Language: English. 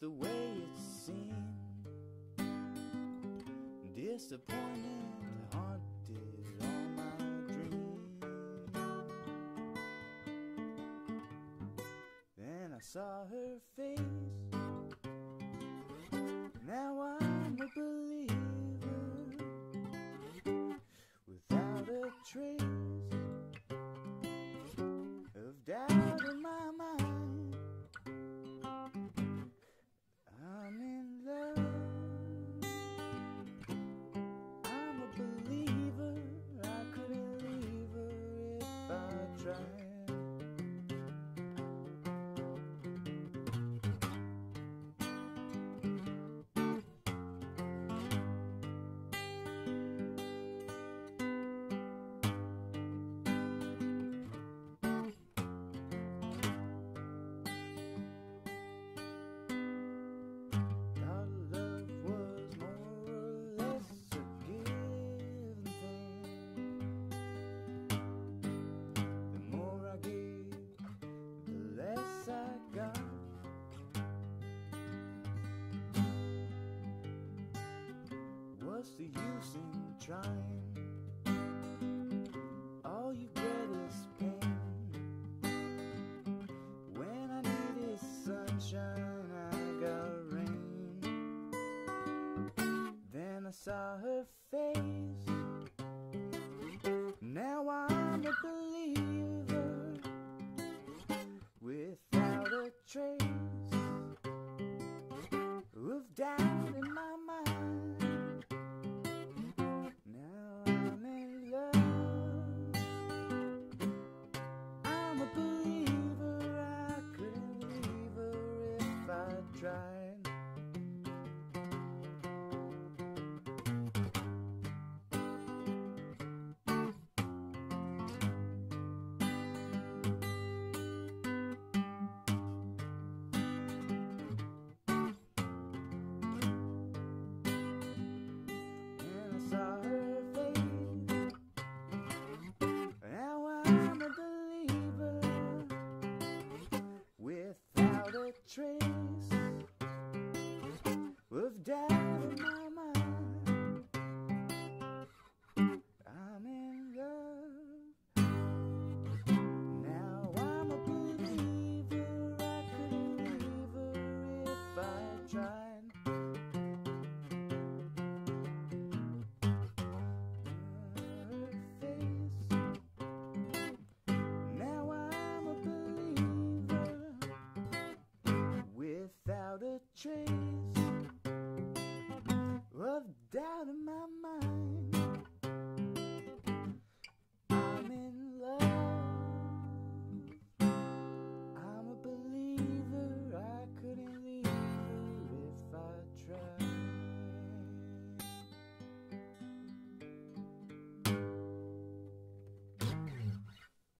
the way it seemed. Disappointment haunted all my dreams. Then I saw her face. Now I'm a believer without a trace of doubt in my mind. I'm in love. I'm a believer. I couldn't leave her if I tried. What's the use in trying? All you get is pain. When I needed sunshine, I got rain. Then I saw her face.